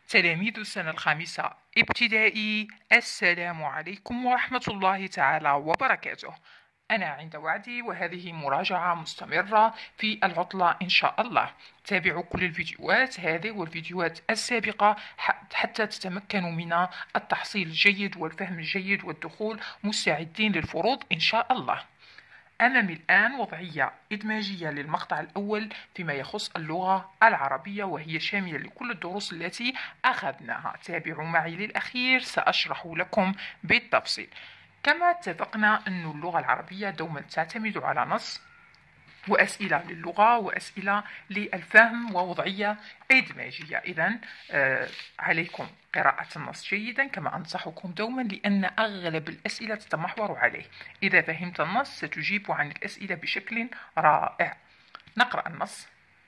تلاميذ السنة الخامسة ابتدائي، السلام عليكم ورحمة الله تعالى وبركاته. أنا عند وعدي، وهذه مراجعة مستمرة في العطلة إن شاء الله. تابعوا كل الفيديوهات هذه والفيديوهات السابقة حتى تتمكنوا من التحصيل الجيد والفهم الجيد والدخول مستعدين للفروض إن شاء الله. أمامي الآن وضعية إدماجية للمقطع الأول فيما يخص اللغة العربية، وهي شاملة لكل الدروس التي أخذناها. تابعوا معي للأخير، سأشرح لكم بالتفصيل. كما اتفقنا أن اللغة العربية دوما تعتمد على نص وأسئلة للغة وأسئلة للفهم ووضعية إدماجية. إذن عليكم قراءة النص جيدا كما أنصحكم دوما، لأن أغلب الأسئلة تتمحور عليه. إذا فهمت النص ستجيب عن الأسئلة بشكل رائع. نقرأ النص.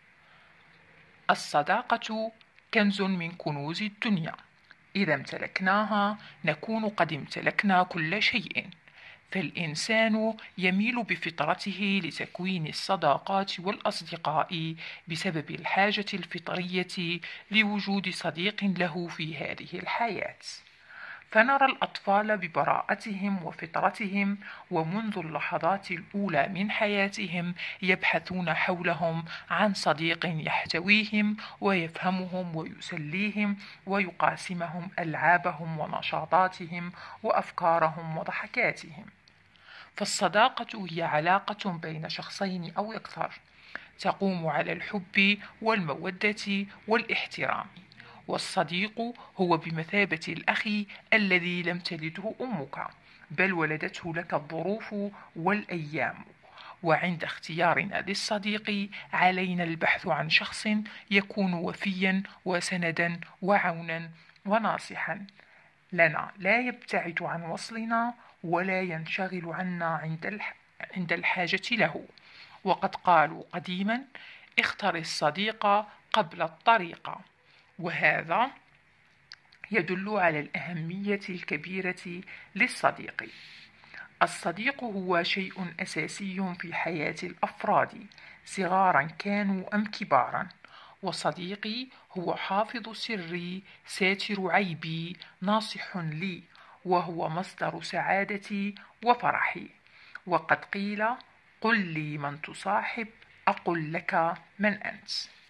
الصداقة كنز من كنوز الدنيا، إذا امتلكناها نكون قد امتلكنا كل شيء. فالإنسان يميل بفطرته لتكوين الصداقات والأصدقاء بسبب الحاجة الفطرية لوجود صديق له في هذه الحياة. فنرى الأطفال ببراءتهم وفطرتهم ومنذ اللحظات الأولى من حياتهم يبحثون حولهم عن صديق يحتويهم ويفهمهم ويسليهم ويقاسمهم ألعابهم ونشاطاتهم وأفكارهم وضحكاتهم. فالصداقة هي علاقة بين شخصين أو أكثر، تقوم على الحب والمودة والاحترام. والصديق هو بمثابة الأخ الذي لم تلده أمك، بل ولدته لك الظروف والأيام. وعند اختيارنا للصديق علينا البحث عن شخص يكون وفيا وسندا وعونا وناصحا لنا، لا يبتعد عن وصلنا ولا ينشغل عنا عند الحاجة له. وقد قالوا قديما: اختر الصديق قبل الطريق. وهذا يدل على الأهمية الكبيرة للصديق. الصديق هو شيء أساسي في حياة الأفراد صغارا كانوا أم كبارا. وصديقي هو حافظ سري، ساتر عيبي، ناصح لي، وهو مصدر سعادتي وفرحي. وقد قيل: قل لي من تصاحب أقل لك من أنت.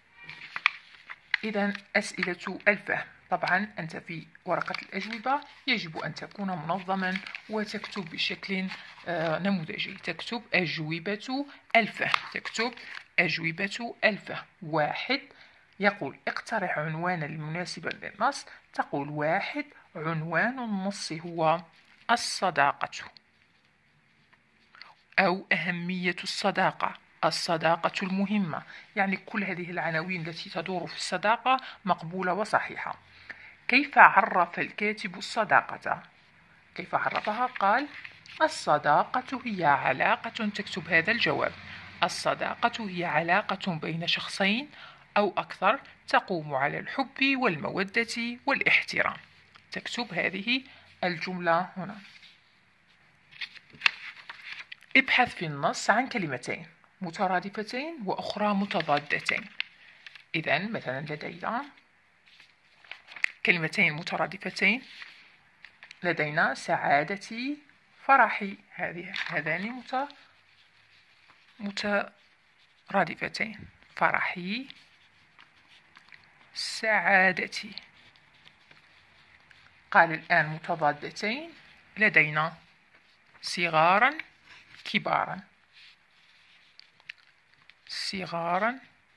إذن أسئلة الفهم. طبعا أنت في ورقة الأجوبة يجب أن تكون منظما وتكتب بشكل نموذجي. تكتب أجوبة الفهم. تكتب أجوبة الفهم. 1 يقول: اقترح عنوانا المناسبا للنص. تقول: 1 عنوان النص هو الصداقة، أو أهمية الصداقة، الصداقة المهمة. يعني كل هذه العناوين التي تدور في الصداقة مقبولة وصحيحة. كيف عرف الكاتب الصداقة؟ كيف عرفها؟ قال: الصداقة هي علاقة، تكتب هذا الجواب: الصداقة هي علاقة بين شخصين أو أكثر تقوم على الحب والمودة والاحترام. تكتب هذه الجملة هنا. ابحث في النص عن كلمتين مترادفتين وأخرى متضادتين. إذن مثلا لدينا كلمتين مترادفتين، لدينا سعادتي، فرحي. هذان مترادفتين: فرحي، سعادتي. قال الآن متضادتين، لدينا صغارا، كبارا. صغارا،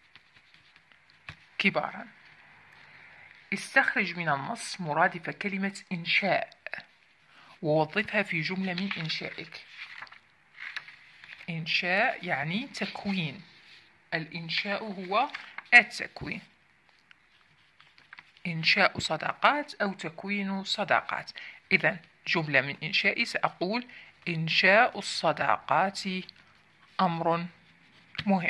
كبارا. استخرج من النص مرادف كلمة إنشاء ووظفها في جملة من إنشائك. إنشاء يعني تكوين. الإنشاء هو التكوين. إنشاء صداقات أو تكوين صداقات. إذن جملة من إنشائي سأقول: إنشاء الصداقات أمر مهم.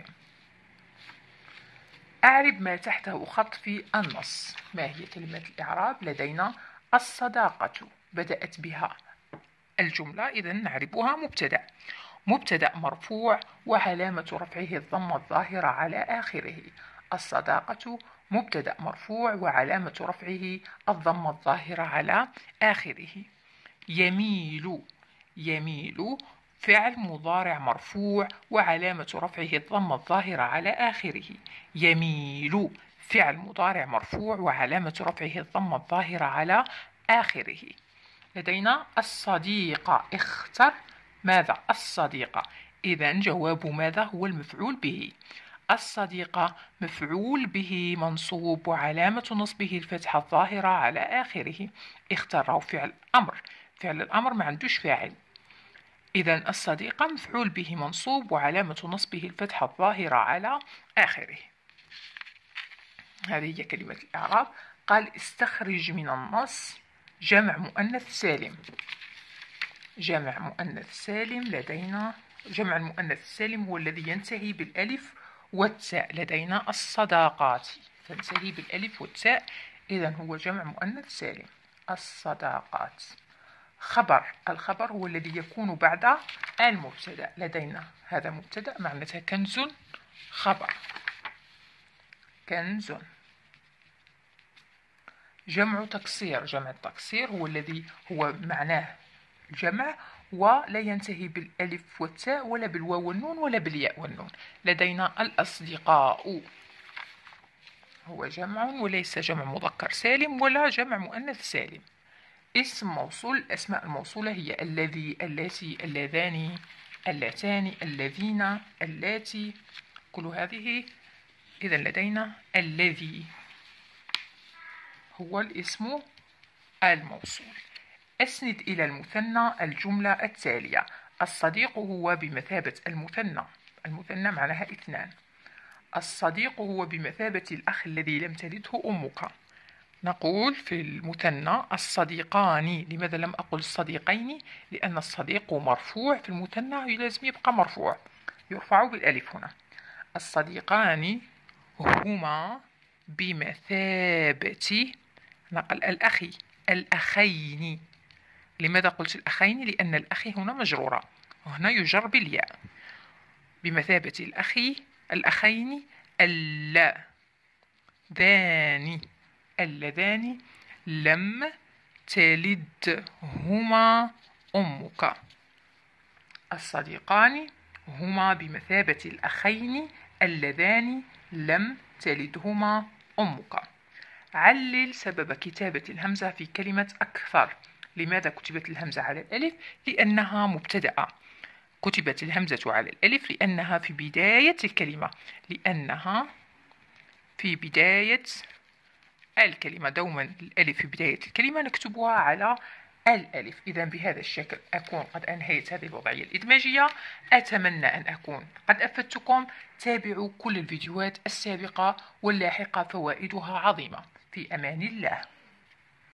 أعرب ما تحته خط في النص. ما هي كلمة الإعراب؟ لدينا الصداقة بدأت بها الجملة، إذن نعربها مبتدأ. مبتدأ مرفوع وعلامة رفعه الضمة الظاهرة على آخره. الصداقة مبتدأ مرفوع وعلامة رفعه الضمة الظاهرة على آخره. يميل، يميل فعل مضارع مرفوع وعلامة رفعه الضمة الظاهرة على آخره. يميل فعل مضارع مرفوع وعلامة رفعه الضمة الظاهرة على آخره. لدينا الصديقة. اختر ماذا؟ الصديقة. إذا جواب ماذا هو المفعول به؟ الصديقة مفعول به منصوب وعلامة نصبه الفتحة الظاهرة على آخره. اختاره فعل أمر، فعل الأمر ما عندوش فاعل. إذا الصديقة مفعول به منصوب وعلامة نصبه الفتحة الظاهرة على آخره. هذه هي كلمة الإعراب. قال استخرج من النص جمع مؤنث سالم. جمع مؤنث سالم لدينا جمع المؤنث السالم هو الذي ينتهي بالألف والتاء. لدينا الصداقات تنتهي بالألف والتاء، إذن هو جمع مؤنث سالم. الصداقات. خبر. الخبر هو الذي يكون بعد المبتدأ. لدينا هذا مبتدأ معناتها كنز خبر. كنز. جمع تقصير. جمع التقصير هو الذي هو معناه الجمع ولا ينتهي بالألف والتاء ولا بالواو والنون ولا بالياء والنون. لدينا الأصدقاء، هو جمع وليس جمع مذكر سالم ولا جمع مؤنث سالم. اسم موصول. الأسماء الموصولة هي الذي، التي، اللذان، اللتان، الذين، اللاتي، كل هذه. إذا لدينا الذي هو الاسم الموصول. أسند إلى المثنى الجملة التالية. الصديق هو بمثابة المثنى. المثنى معناها اثنان. الصديق هو بمثابة الأخ الذي لم تلده أمك. نقول في المثنى الصديقان. لماذا لم أقل الصديقين؟ لأن الصديق مرفوع في المثنى لازم يبقى مرفوع، يرفع بالألف هنا. الصديقان هما بمثابة، نقل الأخي، الأخين. لماذا قلت الأخين؟ لأن الأخي هنا مجرورة وهنا يجر بالياء. بمثابة الأخي، الأخين، اللذان، اللذان لم تلدهما أمك. الصديقان هما بمثابة الأخين اللذان لم تلدهما أمك. علل سبب كتابة الهمزة في كلمة أكثر. لماذا كتبت الهمزة على الألف؟ لأنها مبتدأة. كتبت الهمزة على الألف لأنها في بداية الكلمة، لأنها في بداية الكلمة. دوما الألف في بداية الكلمة نكتبها على الألف. إذا بهذا الشكل أكون قد أنهيت هذه الوضعية الإدماجية. أتمنى أن أكون قد أفدتكم. تابعوا كل الفيديوهات السابقة واللاحقة، فوائدها عظيمة. في أمان الله.